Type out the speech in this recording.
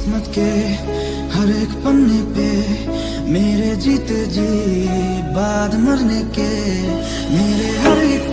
किस्मत के हर एक पन्ने पे मेरे जीते जी बाद मरने के मेरे हर एक